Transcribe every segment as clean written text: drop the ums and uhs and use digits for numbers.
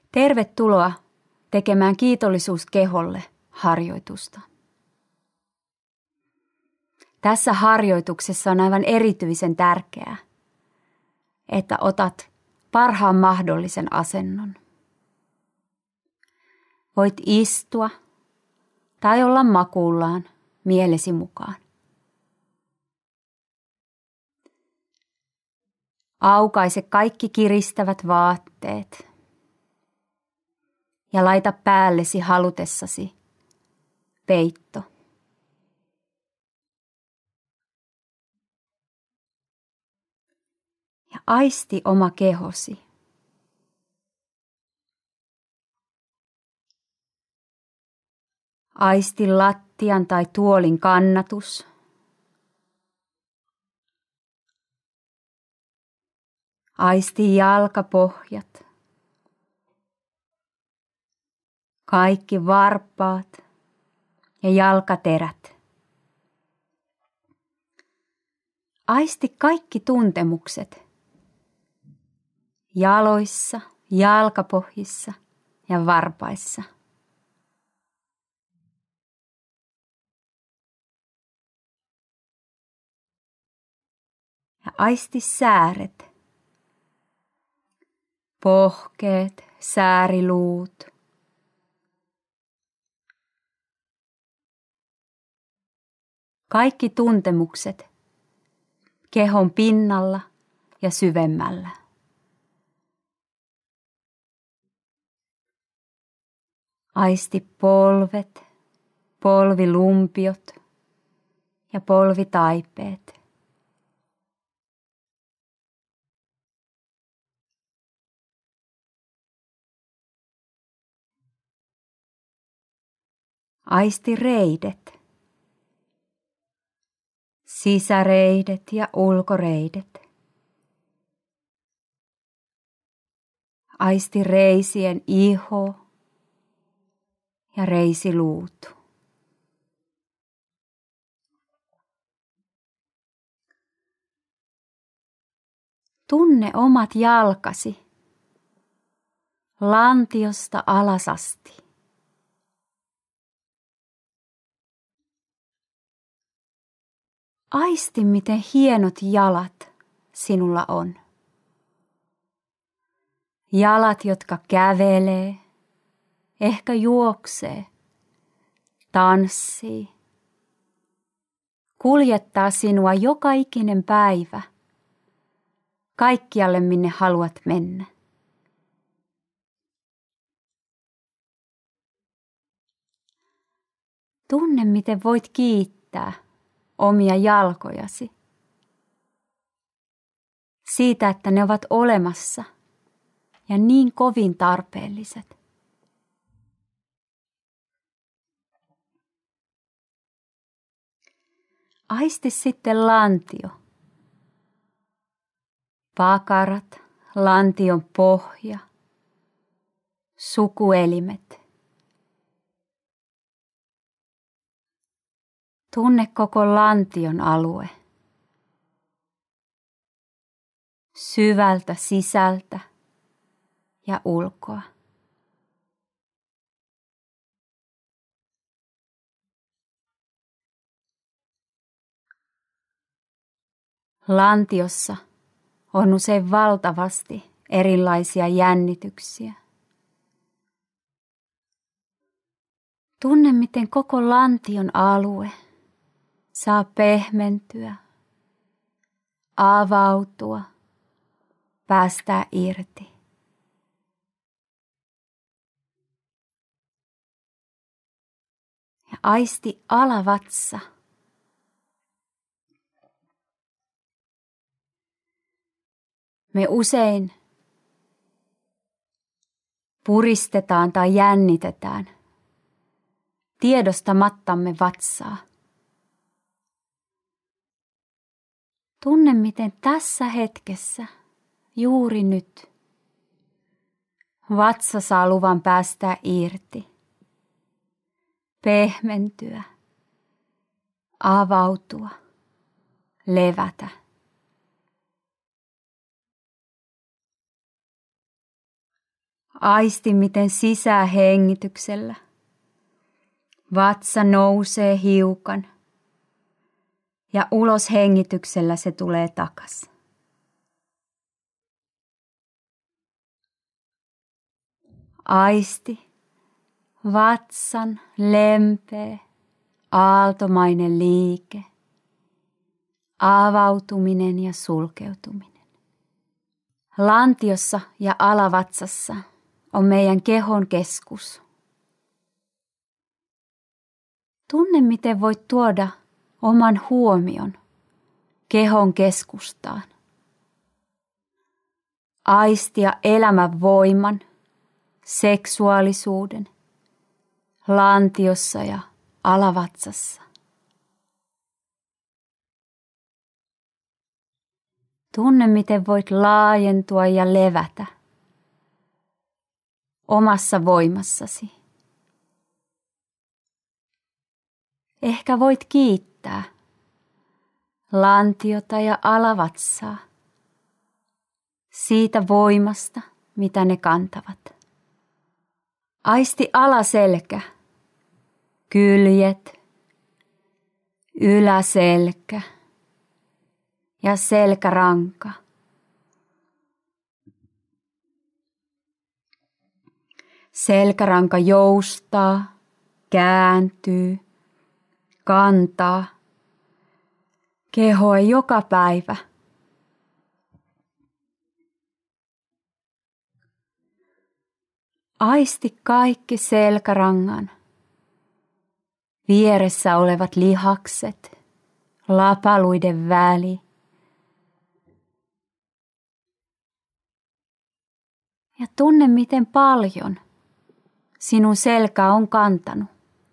Tervetuloa tekemään kiitollisuuskeholle harjoitusta. Tässä harjoituksessa on aivan erityisen tärkeää, että otat parhaan mahdollisen asennon. Voit istua tai olla makuullaan mielesi mukaan. Aukaise kaikki kiristävät vaatteet ja laita päällesi halutessasi peitto. Ja aisti oma kehosi. Aisti lattian tai tuolin kannatus. Aisti jalkapohjat. Kaikki varpaat ja jalkaterät. Aisti kaikki tuntemukset jaloissa, jalkapohjissa ja varpaissa. Ja aisti sääret, pohkeet, sääriluut. Kaikki tuntemukset kehon pinnalla ja syvemmällä. Aisti polvet, polvilumpiot ja polvitaipeet. Aisti reidet, sisäreidet ja ulkoreidet. Aisti reisien iho ja reisiluut. Tunne omat jalkasi lantiosta alas asti. Aisti, miten hienot jalat sinulla on. Jalat, jotka kävelee, ehkä juoksee, tanssii, kuljettaa sinua joka ikinen päivä, kaikkialle minne haluat mennä. Tunne, miten voit kiittää omia jalkojasi siitä, että ne ovat olemassa ja niin kovin tarpeelliset. Aisti sitten lantio, pakarat, lantion pohja, sukuelimet. Tunne koko lantion alue. Syvältä sisältä ja ulkoa. Lantiossa on usein valtavasti erilaisia jännityksiä. Tunne, miten koko lantion alue saa pehmentyä, avautua, päästää irti. Ja aisti alavatsa. Me usein puristetaan tai jännitetään tiedostamattamme vatsaa. Tunne, miten tässä hetkessä, juuri nyt, vatsa saa luvan päästää irti, pehmentyä, avautua, levätä. Aisti, miten sisähengityksellä vatsa nousee hiukan ja ulos hengityksellä se tulee takas. Aisti vatsan lempeä, aaltomainen liike, avautuminen ja sulkeutuminen. Lantiossa ja alavatsassa on meidän kehon keskus. Tunne, miten voit tuoda oman huomion kehon keskustaan. Aistia elämän voiman, seksuaalisuuden, lantiossa ja alavatsassa. Tunne, miten voit laajentua ja levätä omassa voimassasi. Ehkä voit kiittää lantiota ja alavatsaa siitä voimasta, mitä ne kantavat. Aisti alaselkä, kyljet, yläselkä ja selkäranka. Selkäranka joustaa, kääntyy, kantaa kehoa joka päivä. Aisti kaikki selkärangan vieressä olevat lihakset, lapaluiden väli. Ja tunne, miten paljon sinun selkä on kantanut.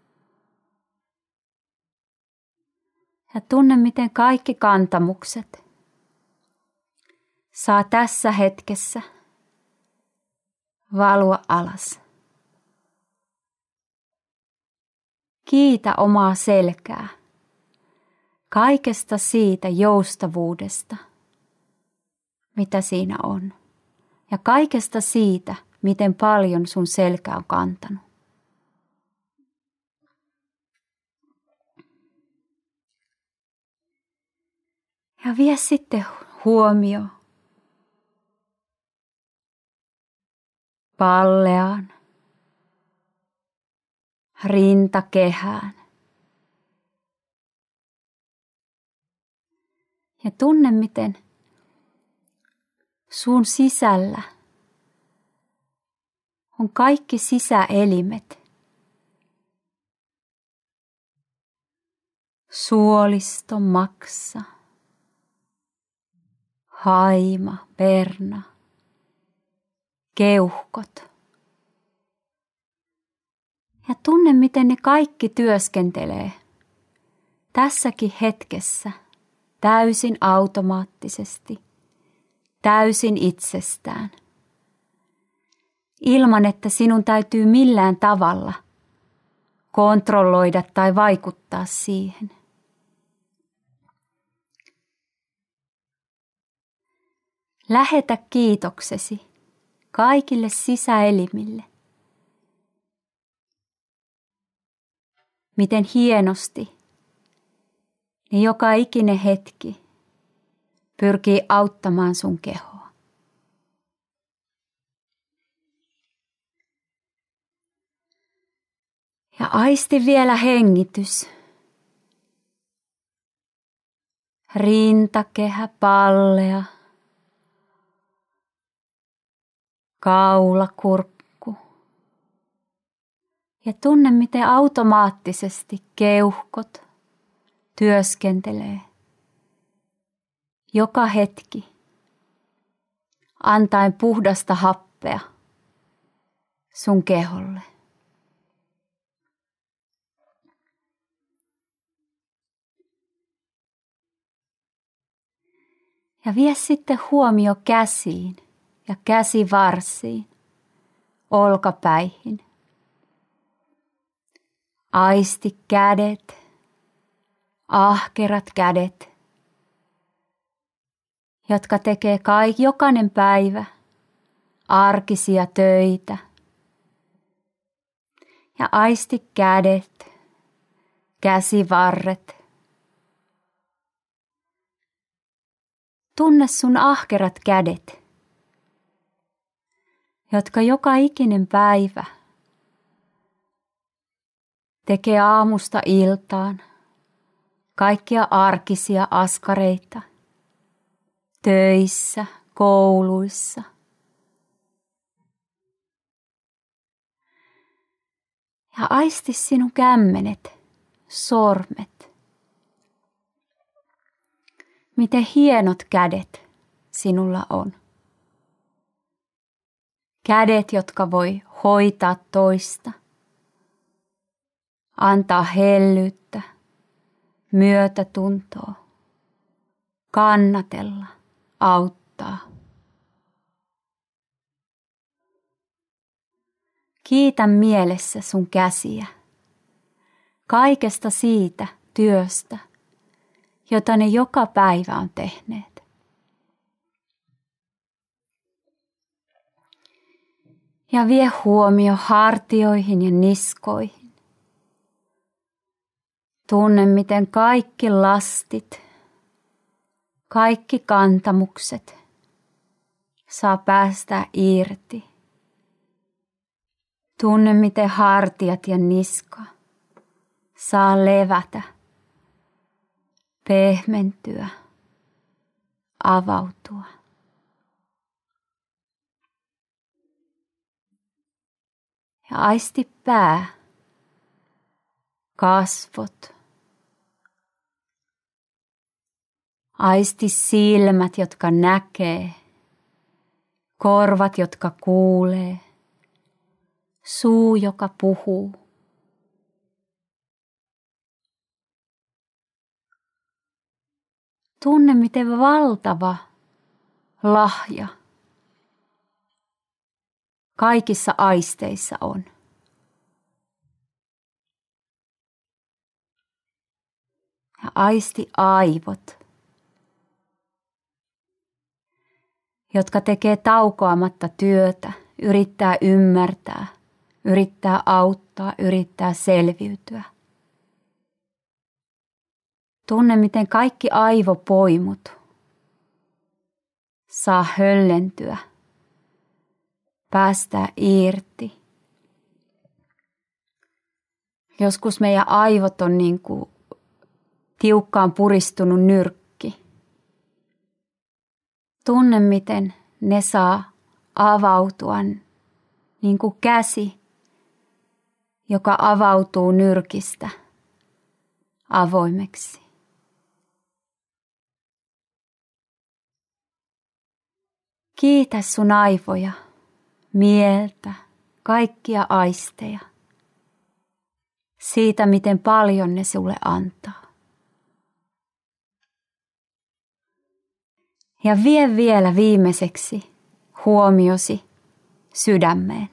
Ja tunne, miten kaikki kantamukset saa tässä hetkessä valua alas. Kiitä omaa selkää kaikesta siitä joustavuudesta, mitä siinä on. Ja kaikesta siitä, miten paljon sun selkä on kantanut. Ja vie sitten huomio palleaan, rintakehään. Ja tunne, miten sun sisällä on kaikki sisäelimet. Suolisto, maksa, haima, perna, keuhkot. Ja tunne, miten ne kaikki työskentelee tässäkin hetkessä täysin automaattisesti, täysin itsestään. Ilman, että sinun täytyy millään tavalla kontrolloida tai vaikuttaa siihen. Lähetä kiitoksesi kaikille sisäelimille. Miten hienosti ne joka ikinen hetki pyrkii auttamaan sun kehoa. Ja aisti vielä hengitys. Rintakehä, pallea, kaula, kurkku. Ja tunne, miten automaattisesti keuhkot työskentelee joka hetki, antaen puhdasta happea sun keholle. Ja vie sitten huomio käsiin ja käsivarsiin, olkapäihin. Aisti kädet, ahkerat kädet, jotka tekee jokainen päivä arkisia töitä. Ja aisti kädet, käsivarret. Tunne sun ahkerat kädet, jotka joka ikinen päivä tekee aamusta iltaan kaikkia arkisia askareita töissä, kouluissa. Ja aisti sinun kämmenet, sormet. Miten hienot kädet sinulla on. Kädet, jotka voi hoitaa toista, antaa hellyyttä, myötätuntoa, kannatella, auttaa. Kiitä mielessä sun käsiä kaikesta siitä työstä, jota ne joka päivä on tehneet. Ja vie huomio hartioihin ja niskoihin. Tunne, miten kaikki lastit, kaikki kantamukset saa päästää irti. Tunne, miten hartiat ja niska saa levätä, pehmentyä, avautua. Ja aisti pää, kasvot. Aisti silmät, jotka näkee, korvat, jotka kuulee, suu, joka puhuu. Tunne, miten valtava lahja kaikissa aisteissa on. Ja aisti aivot, jotka tekee taukoamatta työtä, yrittää ymmärtää, yrittää auttaa, yrittää selviytyä. Tunne, miten kaikki aivopoimut saa höllentyä, päästää irti. Joskus meidän aivot on niin kuin tiukkaan puristunut nyrkki. Tunne, miten ne saa avautua niin kuin käsi, joka avautuu nyrkistä avoimeksi. Kiitä sun aivoja, mieltä, kaikkia aisteja siitä, miten paljon ne sulle antaa. Ja vie vielä viimeiseksi huomiosi sydämeen.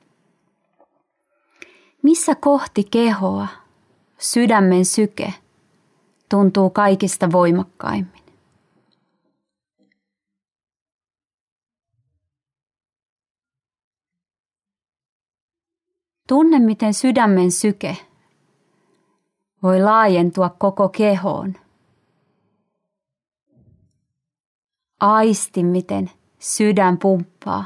Missä kohti kehoa sydämen syke tuntuu kaikista voimakkaimmin? Tunne, miten sydämen syke voi laajentua koko kehoon. Aisti, miten sydän pumppaa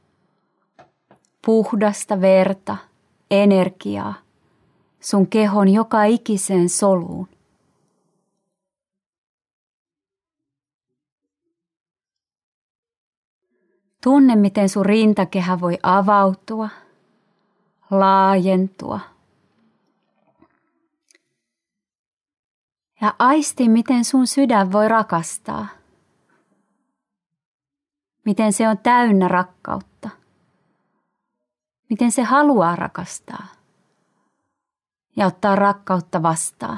puhdasta verta, energiaa sun kehon joka ikiseen soluun. Tunne, miten sun rintakehä voi avautua, laajentua. Ja aisti, miten sun sydän voi rakastaa. Miten se on täynnä rakkautta. Miten se haluaa rakastaa ja ottaa rakkautta vastaan.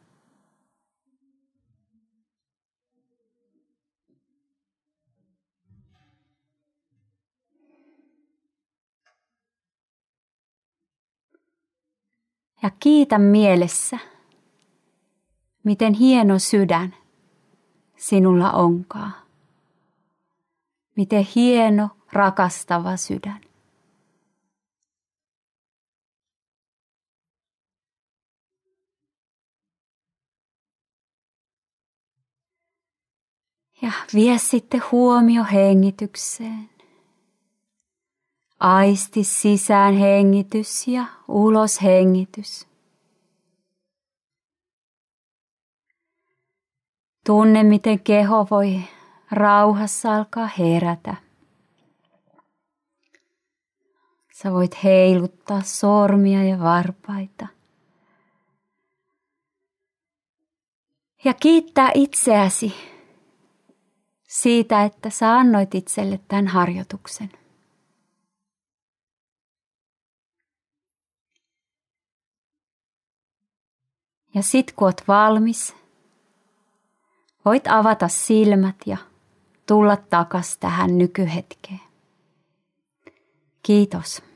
Ja kiitä mielessä, miten hieno sydän sinulla onkaan. Miten hieno, rakastava sydän. Ja vie sitten huomio hengitykseen. Aisti sisään hengitys ja ulos hengitys. Tunne, miten keho voi rauhassa alkaa herätä. Sä voit heiluttaa sormia ja varpaita. Ja kiittää itseäsi siitä, että sä annoit itselle tämän harjoituksen. Ja sit kun oot valmis, voit avata silmät ja tulla takas tähän nykyhetkeen. Kiitos.